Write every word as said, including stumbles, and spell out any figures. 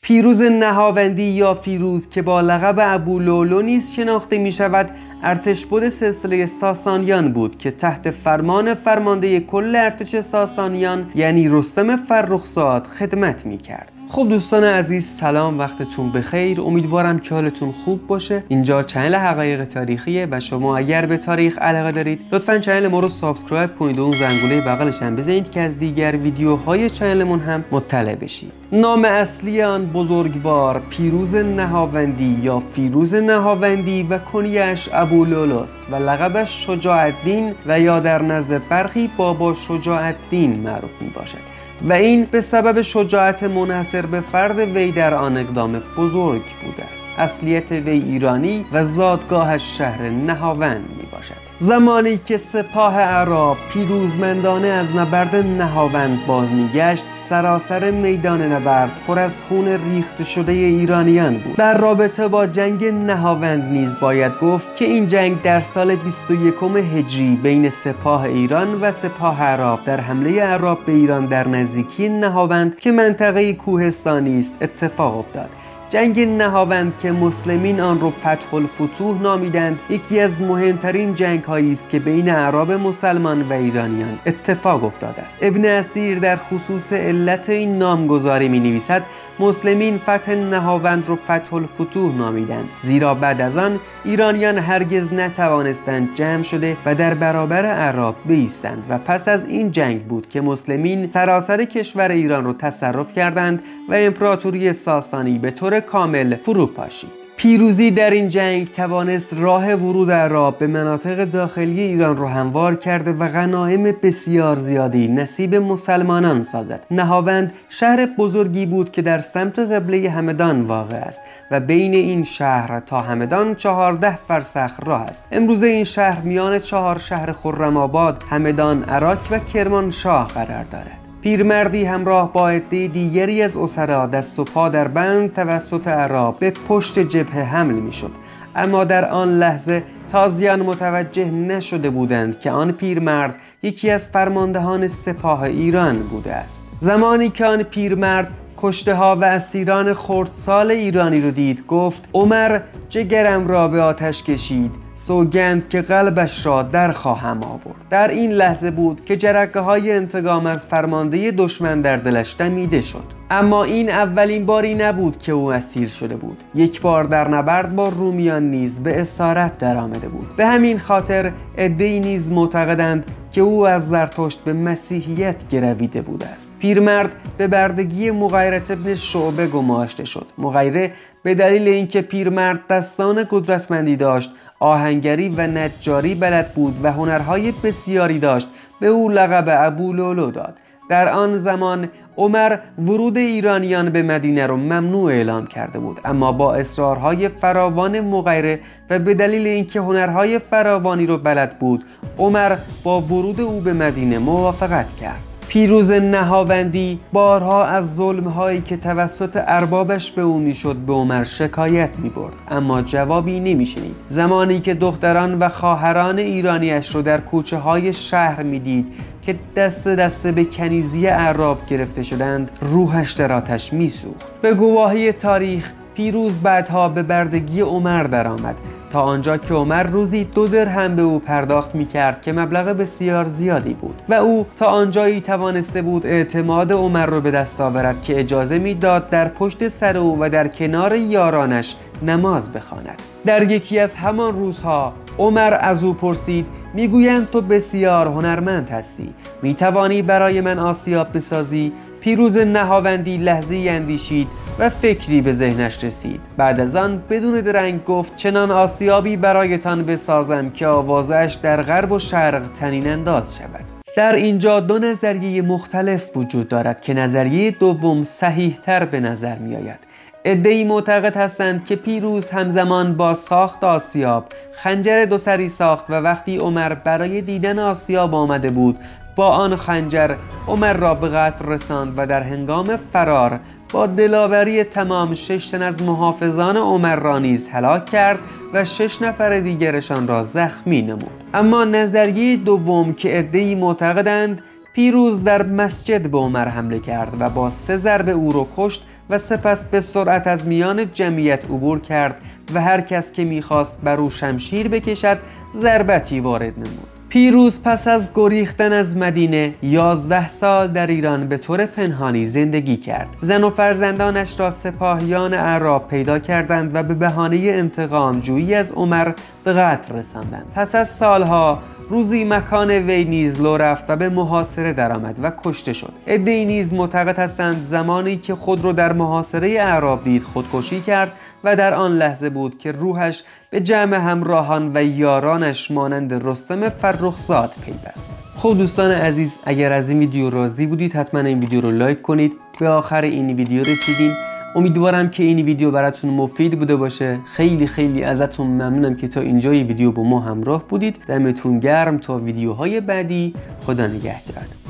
پیروز نهاوندی یا فیروز که با لقب ابولولو نیز شناخته می شود، ارتشبد سلسله ساسانیان بود که تحت فرمان فرمانده کل ارتش ساسانیان یعنی رستم فرخزاد خدمت می کرد. خب دوستان عزیز، سلام، وقتتون بخیر. امیدوارم که حالتون خوب باشه. اینجا چنل حقایق تاریخیه و شما اگر به تاریخ علاقه دارید لطفاً چنل ما رو سابسکرایب کنید و اون زنگوله بغلش هم بزنید که از دیگر ویدیوهای چنلمون هم مطلع بشید. نام اصلی آن بزرگوار پیروز نهاوندی یا فیروز نهاوندی و کنیش ابولولوست و لقبش شجاع‌الدین و یا در نزد برخی بابا شجاع‌الدین معروف می باشد و این به سبب شجاعت منحصر به فرد وی در آن اقدام بزرگ بوده است. اصلیت وی ایرانی و زادگاهش شهر نهاوند می باشد. زمانی که سپاه عرب پیروزمندانه از نبرد نهاوند باز میگشت، سراسر میدان نبرد پر از خون ریخته شده ایرانیان بود. در رابطه با جنگ نهاوند نیز باید گفت که این جنگ در سال بیست و یکم هجری بین سپاه ایران و سپاه عرب در حمله عرب به ایران در نزدیکی نهاوند که منطقه کوهستانی است اتفاق افتاد. جنگ نهاوند که مسلمین آن را فتح الفتوح نامیدند، یکی از مهمترین جنگ هایی است که بین اعراب مسلمان و ایرانیان اتفاق افتاده است. ابن اسیر در خصوص علت این نامگذاری می نویسد مسلمین فتح نهاوند را فتح الفتوح نامیدند، زیرا بعد از آن ایرانیان هرگز نتوانستند جمع شده و در برابر اعراب بایستند و پس از این جنگ بود که مسلمین سراسر کشور ایران را تصرف کردند و امپراتوری ساسانی به طور کامل فرو پاشید. پیروزی در این جنگ توانست راه ورود عرب به مناطق داخلی ایران را هموار کرده و غنایم بسیار زیادی نصیب مسلمانان سازد. نهاوند شهر بزرگی بود که در سمت قبله همدان واقع است و بین این شهر تا همدان چهارده فرسخ راه است. امروزه این شهر میان چهار شهر خرم‌آباد، همدان، عراق و کرمانشاه قرار دارد. پیرمردی همراه با عده دیگری از اسرا دست و پا در بند توسط عرب به پشت جبهه حمل می شد، اما در آن لحظه تازیان متوجه نشده بودند که آن پیرمرد یکی از فرماندهان سپاه ایران بوده است. زمانی که آن پیرمرد کشته ها و اسیران خردسال ایرانی رو دید، گفت عمر جگرم را به آتش کشید، سوگند که قلبش را در خواهم آورد. در این لحظه بود که جرقه های انتقام از فرمانده دشمن در دلش دمیده شد. اما این اولین باری نبود که او اسیر شده بود. یک بار در نبرد با رومیان نیز به اسارت در آمده بود. به همین خاطر عده‌ای نیز معتقدند که او از زرتشت به مسیحیت گرویده بوده است. پیرمرد به بردگی مغیره ابن شعبه گماشته شد. مغیره به دلیل اینکه پیرمرد دستان قدرتمندی داشت، آهنگری و نجاری بلد بود و هنرهای بسیاری داشت، به او لقب ابولولو داد. در آن زمان عمر ورود ایرانیان به مدینه را ممنوع اعلام کرده بود، اما با اصرارهای فراوان مغیره و به دلیل اینکه هنرهای فراوانی را بلد بود، عمر با ورود او به مدینه موافقت کرد. پیروز نهاوندی بارها از ظلم‌هایی که توسط اربابش به او میشد به عمر شکایت می‌برد، اما جوابی نمی‌شنید. زمانی که دختران و خواهران ایرانیش رو در کوچه‌های شهر می‌دید که دست دست به کنیزی اعراب گرفته شدند، روحش در آتش می‌سوخت. به گواهی تاریخ پیروز بعدها به بردگی عمر درآمد، تا آنجا که عمر روزی دو درهم به او پرداخت می کرد که مبلغ بسیار زیادی بود و او تا آنجایی توانسته بود اعتماد عمر رو به دست آورد که اجازه می داد در پشت سر او و در کنار یارانش نماز بخواند. در یکی از همان روزها عمر از او پرسید میگویند تو بسیار هنرمند هستی، می توانی برای من آسیاب بسازی؟ پیروز نهاوندی لحظه‌ای اندیشید و فکری به ذهنش رسید. بعد از آن بدون درنگ گفت چنان آسیابی برایتان بسازم که آوازش در غرب و شرق طنین انداز شود. در اینجا دو نظریه مختلف وجود دارد که نظریه دوم صحیح تر به نظر می آید. عده‌ای معتقد هستند که پیروز همزمان با ساخت آسیاب خنجر دو سری ساخت و وقتی عمر برای دیدن آسیاب آمده بود با آن خنجر عمر را به قتل رساند و در هنگام فرار با دلاوری تمام شش تن از محافظان عمر را نیز هلاک کرد و شش نفر دیگرشان را زخمی نمود. اما نظریه دوم که عده‌ای معتقدند پیروز در مسجد به عمر حمله کرد و با سه ضربه او را کشت و سپس به سرعت از میان جمعیت عبور کرد و هر کس که میخواست بر او شمشیر بکشد ضربتی وارد نمود. پیروز پس از گریختن از مدینه یازده سال در ایران به طور پنهانی زندگی کرد. زن و فرزندانش را سپاهیان اعراب پیدا کردند و به بهانه انتقام جویی از عمر به قتل رساندند. پس از سالها روزی مکان وی نیز لو رفت و به محاصره درآمد و کشته شد. عده‌ای نیز معتقد هستند زمانی که خود را در محاصره اعراب دید خودکشی کرد و در آن لحظه بود که روحش به جمع همراهان و یارانش مانند رستم فرخزاد پیوست. خب دوستان عزیز، اگر از این ویدیو راضی بودید حتما این ویدیو رو لایک کنید. به آخر این ویدیو رسیدیم. امیدوارم که این ویدیو براتون مفید بوده باشه. خیلی خیلی ازتون ممنونم که تا اینجای ویدیو با ما همراه بودید. دمتون گرم. تا ویدیوهای بعدی، خدا نگهدار.